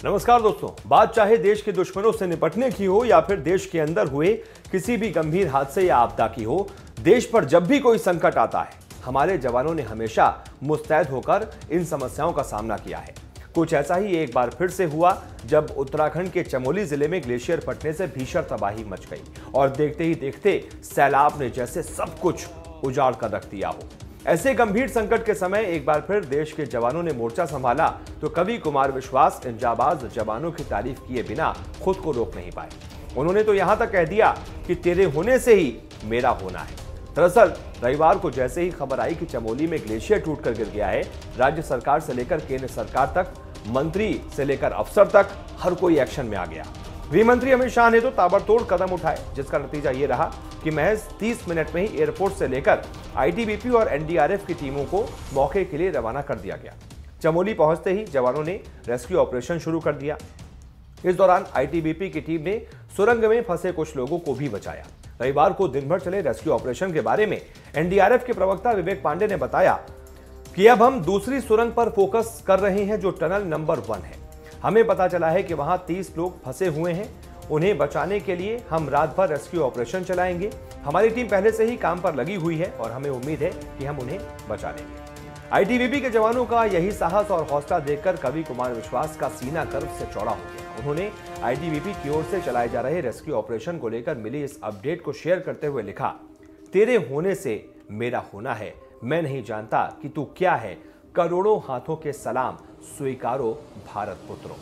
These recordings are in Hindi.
नमस्कार दोस्तों, बात चाहे देश के दुश्मनों से निपटने की हो या फिर देश के अंदर हुए किसी भी गंभीर हादसे या आपदा की हो, देश पर जब भी कोई संकट आता है, हमारे जवानों ने हमेशा मुस्तैद होकर इन समस्याओं का सामना किया है। कुछ ऐसा ही एक बार फिर से हुआ जब उत्तराखंड के चमोली जिले में ग्लेशियर फटने से भीषण तबाही मच गई और देखते ही देखते सैलाब ने जैसे सब कुछ उजाड़ कर रख दिया हो। ऐसे गंभीर संकट के समय एक बार फिर देश के जवानों ने मोर्चा संभाला तो कवि कुमार विश्वास इन जाबाज जवानों की तारीफ किए बिना खुद को रोक नहीं पाए। उन्होंने तो यहां तक कह दिया कि तेरे होने से ही मेरा होना है। दरअसल रविवार को जैसे ही खबर आई कि चमोली में ग्लेशियर टूटकर गिर गया है, राज्य सरकार से लेकर केंद्र सरकार तक, मंत्री से लेकर अफसर तक हर कोई एक्शन में आ गया। गृह मंत्री अमित शाह ने तो ताबड़तोड़ कदम उठाए, जिसका नतीजा ये रहा कि महज 30 मिनट में ही एयरपोर्ट से लेकर आईटीबीपी और एनडीआरएफ की टीमों को मौके के लिए रवाना कर दिया गया। चमोली पहुंचते ही जवानों ने रेस्क्यू ऑपरेशन शुरू कर दिया। इस दौरान आईटीबीपी की टीम ने सुरंग में फंसे कुछ लोगों को भी बचाया। रविवार को दिन भर चले रेस्क्यू ऑपरेशन के बारे में एनडीआरएफ के प्रवक्ता विवेक पांडे ने बताया कि अब हम दूसरी सुरंग पर फोकस कर रहे हैं, जो टनल नंबर 1 है। हमें पता चला है कि वहां 30 लोग फंसे हुए हैं। उन्हें बचाने के लिए हम रात भर रेस्क्यू ऑपरेशन चलाएंगे। हमारी टीम पहले से ही काम पर लगी हुई है और हमें उम्मीद है कि हम उन्हें बचा लेंगे। आईटीबीपी के जवानों का यही साहस और हौसला देखकर कवि कुमार विश्वास का सीना गर्व से चौड़ा हो गया। उन्होंने आईटीबीपी की ओर से चलाए जा रहे रेस्क्यू ऑपरेशन को लेकर मिली इस अपडेट को शेयर करते हुए लिखा, तेरे होने से मेरा होना है, मैं नहीं जानता कि तू क्या है, करोड़ों हाथों के सलाम स्वीकारो भारत पुत्रों।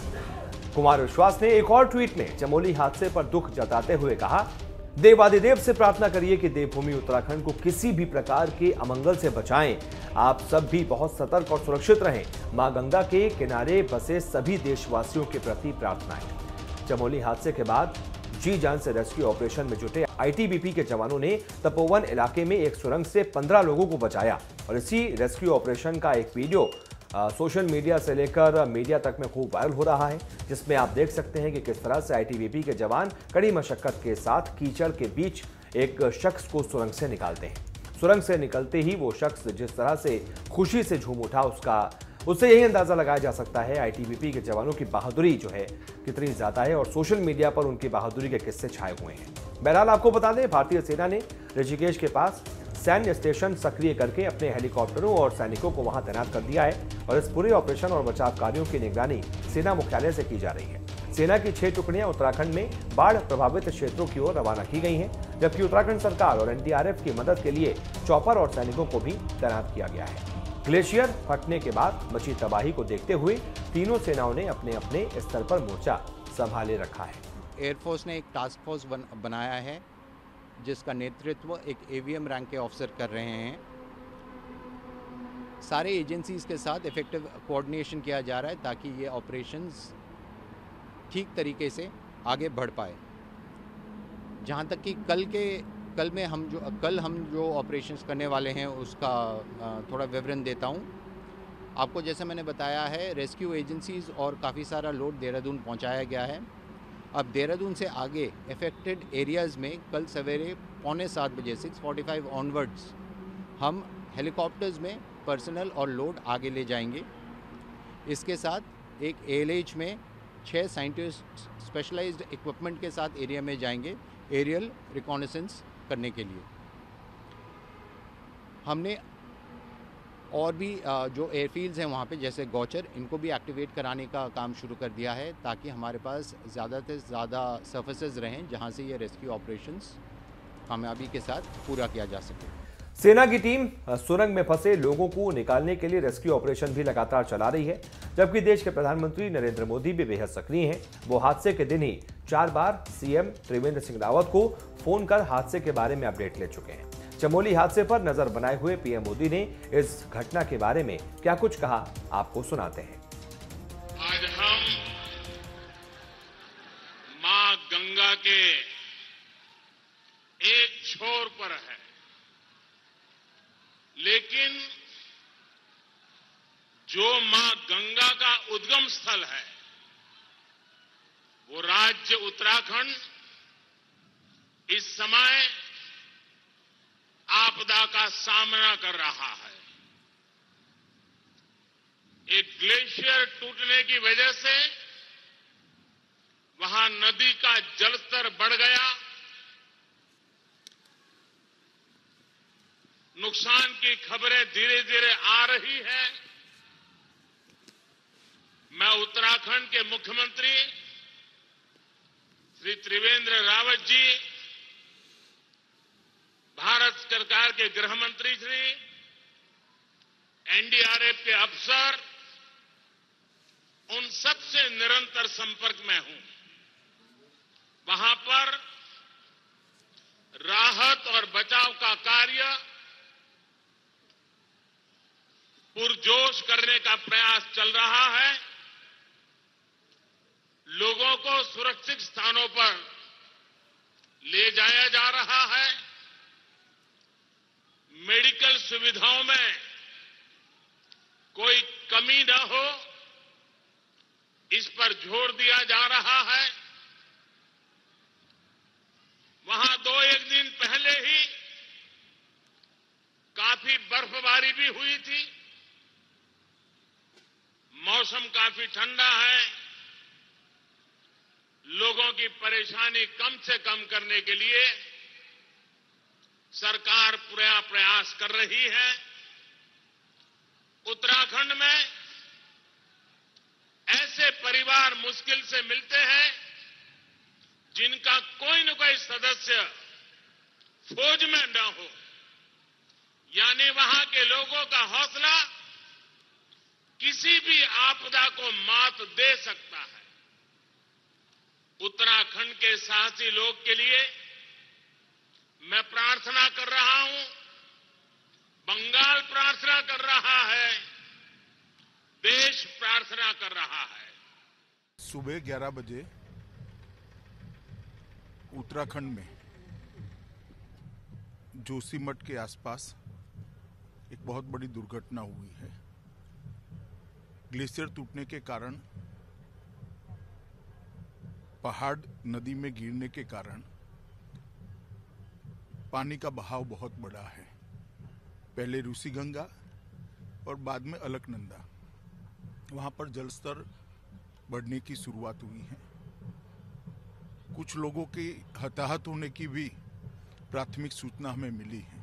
कुमार विश्वास ने एक और ट्वीट में चमोली हादसे पर दुख जताते हुए कहा, देवादिदेव से प्रार्थना करिए कि देवभूमि उत्तराखंड को किसी भी प्रकार के अमंगल से बचाएं। आप सब भी बहुत सतर्क और सुरक्षित रहें। मां गंगा के किनारे बसे सभी देशवासियों के प्रति प्रार्थना है। चमोली हादसे के बाद जी जान से रेस्क्यू ऑपरेशन में जुटे आईटीबीपी के जवानों ने तपोवन इलाके में एक सुरंग से 15 लोगों को बचाया और इसी रेस्क्यू ऑपरेशन का एक वीडियो सोशल मीडिया से लेकर मीडिया तक में खूब वायरल हो रहा है, जिसमें आप देख सकते हैं कि किस तरह से आईटीबीपी के जवान कड़ी मशक्कत के साथ कीचड़ के बीच एक शख्स को सुरंग से निकालते हैं। सुरंग से निकलते ही वो शख्स जिस तरह से खुशी से झूम उठा, उससे यही अंदाजा लगाया जा सकता है आईटीबीपी के जवानों की बहादुरी जो है कितनी ज्यादा है और सोशल मीडिया पर उनकी बहादुरी के किस्से छाए हुए हैं। बहरहाल आपको बता दें, भारतीय सेना ने ऋषिकेश के पास सैन्य स्टेशन सक्रिय करके अपने हेलीकॉप्टरों और सैनिकों को वहां तैनात कर दिया है और इस पूरे ऑपरेशन और बचाव कार्यों की निगरानी सेना मुख्यालय से की जा रही है। सेना की 6 टुकड़ियां उत्तराखंड में बाढ़ प्रभावित क्षेत्रों की ओर रवाना की गई हैं, जबकि उत्तराखंड सरकार और एनडीआरएफ की मदद के लिए चॉपर और सैनिकों को भी तैनात किया गया है। ग्लेशियर फटने के बाद मची तबाही को देखते हुए तीनों सेनाओं ने अपने अपने स्तर पर मोर्चा संभाले रखा है। एयरफोर्स ने एक टास्क फोर्स बनाया है, जिसका नेतृत्व एक एवीएम रैंक के ऑफिसर कर रहे हैं। सारे एजेंसीज के साथ इफेक्टिव कोऑर्डिनेशन किया जा रहा है ताकि ये ऑपरेशंस ठीक तरीके से आगे बढ़ पाए। जहाँ तक कि कल हम जो ऑपरेशंस करने वाले हैं उसका थोड़ा विवरण देता हूँ आपको। जैसे मैंने बताया है, रेस्क्यू एजेंसीज और काफ़ी सारा लोड देहरादून पहुँचाया गया है। अब देहरादून से आगे अफेक्टेड एरियाज़ में कल सवेरे 6:45 बजे 6:45 ऑनवर्ड्स हम हेलीकॉप्टर्स में पर्सनल और लोड आगे ले जाएंगे। इसके साथ एक एएलएच में 6 साइंटिस्ट स्पेशलाइज्ड इक्विपमेंट के साथ एरिया में जाएंगे एरियल रिकॉनेसेंस करने के लिए। हमने और भी जो एयरफील्ड्स हैं वहाँ पे, जैसे गौचर, इनको भी एक्टिवेट कराने का काम शुरू कर दिया है ताकि हमारे पास ज़्यादा से ज़्यादा सर्फेसेस रहें जहाँ से ये रेस्क्यू ऑपरेशंस कामयाबी के साथ पूरा किया जा सके। सेना की टीम सुरंग में फंसे लोगों को निकालने के लिए रेस्क्यू ऑपरेशन भी लगातार चला रही है, जबकि देश के प्रधानमंत्री नरेंद्र मोदी भी बेहद सक्रिय हैं। वो हादसे के दिन ही 4 बार सीएम त्रिवेंद्र सिंह रावत को फोन कर हादसे के बारे में अपडेट ले चुके हैं। चमोली हादसे पर नजर बनाए हुए पीएम मोदी ने इस घटना के बारे में क्या कुछ कहा, आपको सुनाते हैं। आज हम मां गंगा के एक छोर पर है, लेकिन जो मां गंगा का उद्गम स्थल है वो राज्य उत्तराखंड इस समय आपदा का सामना कर रहा है। एक ग्लेशियर टूटने की वजह से वहां नदी का जलस्तर बढ़ गया, नुकसान की खबरें धीरे धीरे आ रही है। मैं उत्तराखंड के मुख्यमंत्री श्री त्रिवेंद्र रावत जी, भारत सरकार के गृह मंत्री श्री, एनडीआरएफ के अफसर, उन सबसे निरंतर संपर्क में हूं। वहां पर राहत और बचाव का कार्य पुरजोश करने का प्रयास चल रहा है। लोगों को सुरक्षित स्थानों पर ले जाया जा रहा है। मेडिकल सुविधाओं में कोई कमी न हो, इस पर जोर दिया जा रहा है। वहां 2-1 दिन पहले ही काफी बर्फबारी भी हुई थी। मौसम काफी ठंडा है। लोगों की परेशानी कम से कम करने के लिए सरकार पूरा प्रयास कर रही है। उत्तराखंड में ऐसे परिवार मुश्किल से मिलते हैं जिनका कोई न कोई सदस्य फौज में न हो, यानी वहां के लोगों का हौसला किसी भी आपदा को मात दे सकता है। उत्तराखंड के साहसी लोग के लिए मैं प्रार्थना कर रहा हूं, बंगाल प्रार्थना कर रहा है, देश प्रार्थना कर रहा है। सुबह 11 बजे उत्तराखंड में जोशीमठ के आसपास एक बहुत बड़ी दुर्घटना हुई है। ग्लेशियर टूटने के कारण, पहाड़ नदी में गिरने के कारण पानी का बहाव बहुत बड़ा है। पहले रूसी गंगा और बाद में अलकनंदा, वहां पर जलस्तर बढ़ने की शुरुआत हुई है। कुछ लोगों के हताहत होने की भी प्राथमिक सूचना हमें मिली है।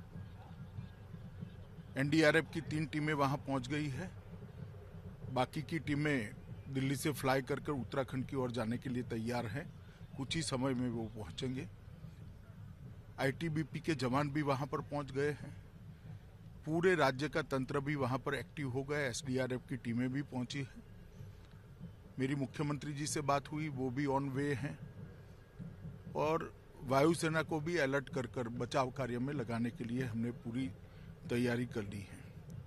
एनडीआरएफ की 3 टीमें वहां पहुंच गई है। बाकी की टीमें दिल्ली से फ्लाई कर उत्तराखंड की ओर जाने के लिए तैयार हैं। कुछ ही समय में वो पहुंचेंगे। आईटीबीपी के जवान भी वहां पर पहुंच गए हैं। पूरे राज्य का तंत्र भी वहां पर एक्टिव हो गया। एसडीआरएफ की टीमें भी पहुंची हैं। मेरी मुख्यमंत्री जी से बात हुई, वो भी ऑन वे हैं और वायुसेना को भी अलर्ट कर बचाव कार्य में लगाने के लिए हमने पूरी तैयारी कर ली है।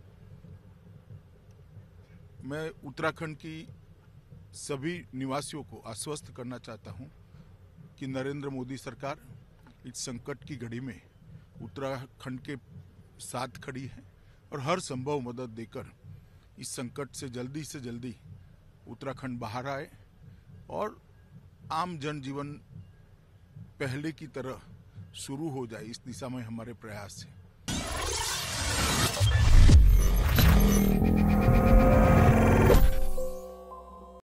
मैं उत्तराखंड की सभी निवासियों को आश्वस्त करना चाहता हूं कि नरेंद्र मोदी सरकार इस संकट की घड़ी में उत्तराखंड के साथ खड़ी है और हर संभव मदद देकर इस संकट से जल्दी उत्तराखंड बाहर आए और आम जनजीवन पहले की तरह शुरू हो जाए। इस दिशा में हमारे प्रयास हैं।